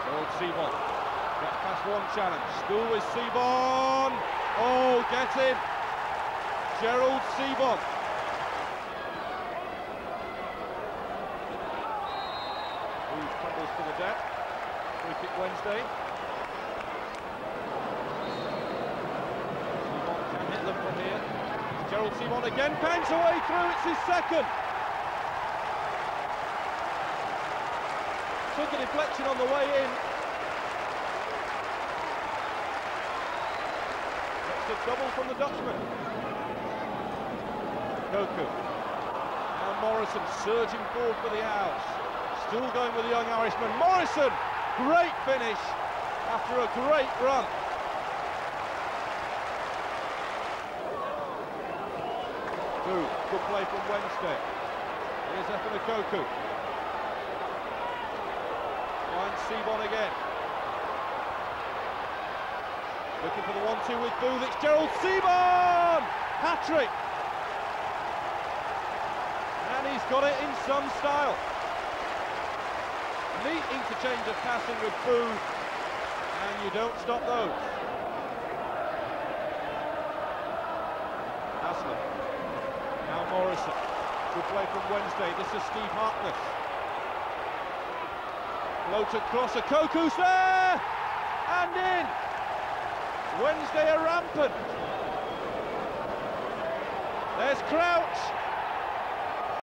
Gerald Sibon. Get past one challenge. Still with Sibon. Oh, get in. Gerald Sibon. Who crumbles to the deck. Free kick Wednesday. Sibon can hit them from here. Gerald Sibon again, bangs away through, it's his second. Took a deflection on the way in. That's a double from the Dutchman. Koku. Now Morrison surging forward for the Owls. Still going with the young Irishman. Morrison! Great finish after a great run. Good play from Wednesday. Here's Efan Koku. Finds Sibon again. Looking for the 1-2 with Booth. It's Gerald Sibon! Hat-trick! And he's got it in some style. Neat interchange of passing with Booth. And you don't stop those. Aslan. Now Morrison. Good play from Wednesday. This is Steve Harkness. Floated crosser. Koku's there! And in! Wednesday are rampant. There's Crouch.